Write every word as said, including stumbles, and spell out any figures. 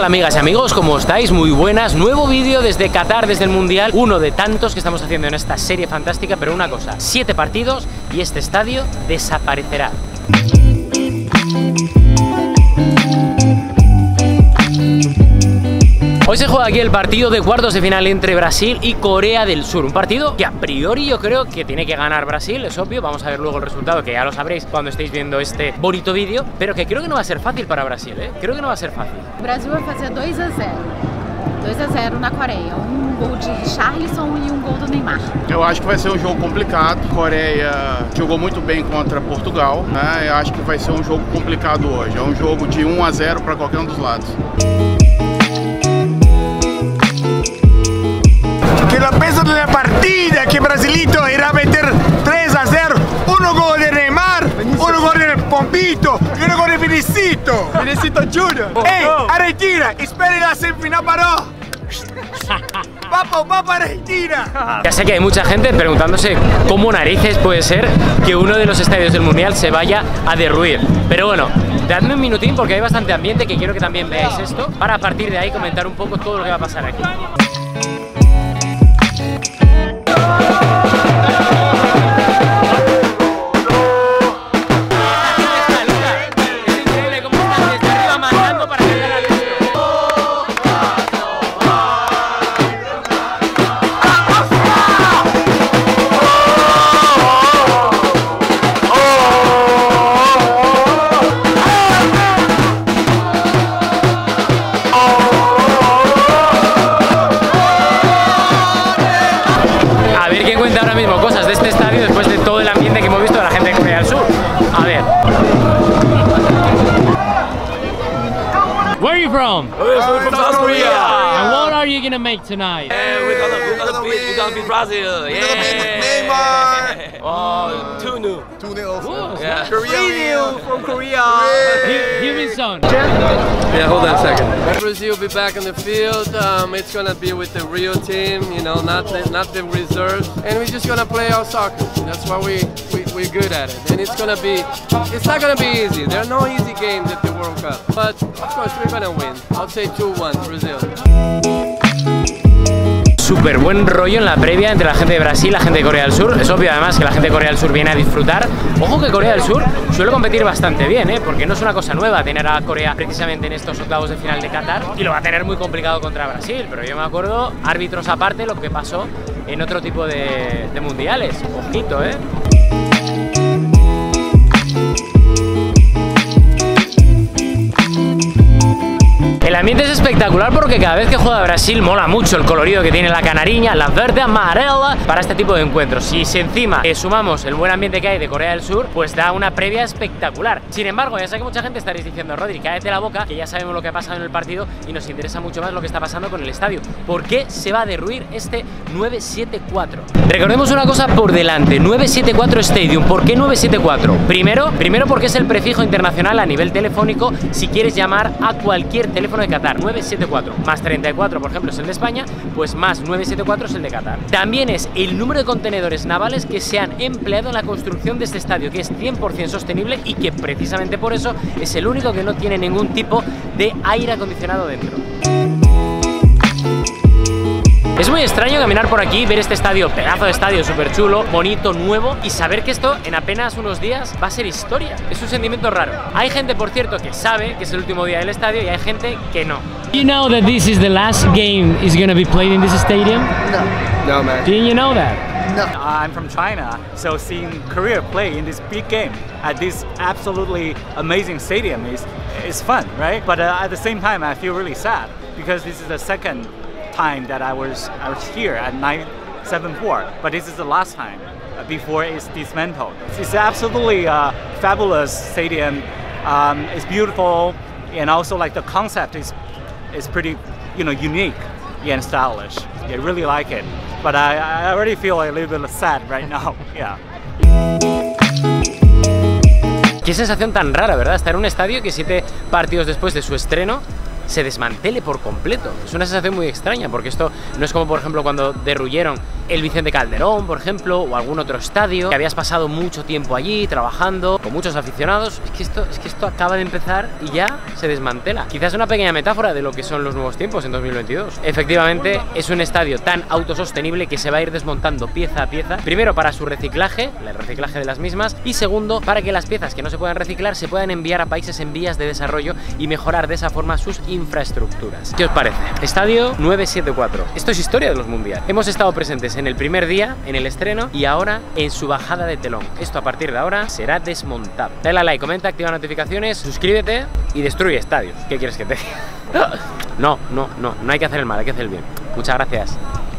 tal, amigas y amigos? ¿Cómo estáis? Muy buenas. Nuevo vídeo desde Qatar, desde el Mundial. Uno de tantos que estamos haciendo en esta serie fantástica. Pero una cosa, siete partidos y este estadio desaparecerá. Hoy se juega aquí el partido de cuartos de final entre Brasil y Corea del Sur. Un partido que a priori yo creo que tiene que ganar Brasil, es obvio. Vamos a ver luego el resultado, que ya lo sabréis cuando estéis viendo este bonito vídeo. Pero que creo que no va a ser fácil para Brasil, ¿eh? Creo que no va a ser fácil. Brasil vai fazer dois a zero. dois a zero na Coreia. Um gol de Richarlison e um gol do Neymar. Eu acho que vai ser um jogo complicado. A Coreia jogou muito bem contra Portugal, né? Eu acho que vai ser um jogo complicado hoje. É um jogo de um a zero para qualquer um dos lados. Que lo peso de la partida que Brasilito irá a meter tres a zero, uno gol de Neymar, uno gol de Pompito y uno gol de Vinicius. Vinicius Junior. ¡Ey, Argentina! ¡Esperen la semifinal para! ¡Vamos, vamos Argentina! Ya sé que hay mucha gente preguntándose cómo narices puede ser que uno de los estadios del Mundial se vaya a derruir. Pero bueno, dadme un minutín porque hay bastante ambiente que quiero que también veáis esto para a partir de ahí comentar un poco todo lo que va a pasar aquí. Where are you from? We're uh, from South Korea. And what are you gonna make tonight? Yeah, we're gonna, we're gonna beat, we're gonna beat Brazil. Yeah. Neymar. Oh, two new. two nil. Yeah. Korea from Korea. Give me some. Yeah, hold on a second. Brazil will be back on the field. Um, it's gonna be with the real team, you know, not the, not the reserves, and we're just gonna play our soccer. That's why we, we we're good at it. And it's gonna be, it's not gonna be easy. There are no easy games at the World Cup, but of course we're gonna win. I'll say two one Brazil. Súper buen rollo en la previa entre la gente de Brasil y la gente de Corea del Sur. Es obvio además que la gente de Corea del Sur viene a disfrutar. Ojo que Corea del Sur suele competir bastante bien, ¿eh? Porque no es una cosa nueva tener a Corea precisamente en estos octavos de final de Qatar. Y lo va a tener muy complicado contra Brasil. Pero yo me acuerdo, árbitros aparte, lo que pasó en otro tipo de, de mundiales. Ojito, ¿eh? El ambiente es espectacular porque cada vez que juega Brasil mola mucho el colorido que tiene la canariña, la verde amarela para este tipo de encuentros. Si, si encima eh, sumamos el buen ambiente que hay de Corea del Sur, pues da una previa espectacular. Sin embargo, ya sé que mucha gente estaréis diciendo, Rodri, cállate la boca, que ya sabemos lo que ha pasado en el partido y nos interesa mucho más lo que está pasando con el estadio. ¿Por qué se va a derruir este nueve siete cuatro? Recordemos una cosa por delante, nueve siete cuatro Stadium. ¿Por qué nueve siete cuatro? Primero, primero porque es el prefijo internacional a nivel telefónico si quieres llamar a cualquier teléfono de Qatar. Nueve siete cuatro más treinta y cuatro, por ejemplo, es el de España, pues más nueve siete cuatro es el de Qatar. También es el número de contenedores navales que se han empleado en la construcción de este estadio, que es cien por cien sostenible y que precisamente por eso es el único que no tiene ningún tipo de aire acondicionado dentro. Es muy extraño caminar por aquí, ver este estadio, pedazo de estadio súper chulo, bonito, nuevo, y saber que esto en apenas unos días va a ser historia. Es un sentimiento raro. Hay gente, por cierto, que sabe que es el último día del estadio y hay gente que no. You know that this is the last game is going to be played in this stadium? No. No, man. Didn't you know that? No. I'm from China, so seeing Korea play in this big game at this absolutely amazing stadium is is fun, right? But uh, at the same time, I feel really sad because this is the second time that I was I was here at nine seven four, but this is the last time before it's dismantled. It's absolutely a fabulous stadium. Um, it's beautiful, and also like the concept is is pretty, you know, unique and stylish. I really like it, but I I already feel a little bit sad right now. Yeah. Qué sensación tan rara, ¿verdad? Estar en un estadio que siete partidos después de su estreno se desmantele por completo. Es una sensación muy extraña, porque esto no es como, por ejemplo, cuando derruyeron el Vicente Calderón, por ejemplo, o algún otro estadio, que habías pasado mucho tiempo allí trabajando, con muchos aficionados. Es que esto, es que esto acaba de empezar y ya se desmantela. Quizás una pequeña metáfora de lo que son los nuevos tiempos en dos mil veintidós. Efectivamente, es un estadio tan autosostenible que se va a ir desmontando pieza a pieza, primero para su reciclaje, el reciclaje de las mismas, y segundo, para que las piezas que no se puedan reciclar se puedan enviar a países en vías de desarrollo y mejorar de esa forma sus infraestructuras. ¿Qué os parece? Estadio nueve siete cuatro. Esto es historia de los mundiales. Hemos estado presentes en el primer día, en el estreno, y ahora en su bajada de telón. Esto a partir de ahora será desmontado. Dale a like, comenta, activa notificaciones, suscríbete y destruye estadios. ¿Qué quieres que te diga? No, no, no, no hay que hacer el mal, hay que hacer el bien. Muchas gracias.